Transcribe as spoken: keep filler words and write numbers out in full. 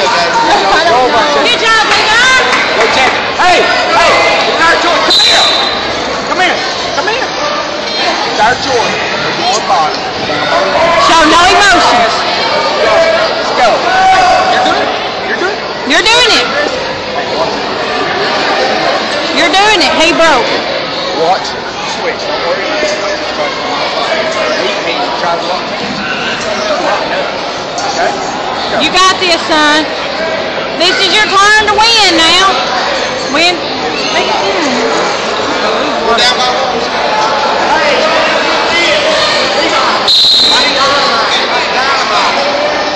Good job, Levi. Go check. Hey, hey, it's our Jordan. Come here. Come here. Come here. It's our Jordan. More body. Show no emotions. Let's go. You're good. You're good. You're doing it. You're doing it. He broke. Watch. Switch. Don't worry. Eight feet. Try to walk. Okay. You got this, son. This is your turn to win now. Win. Go down my walls. Dynamite.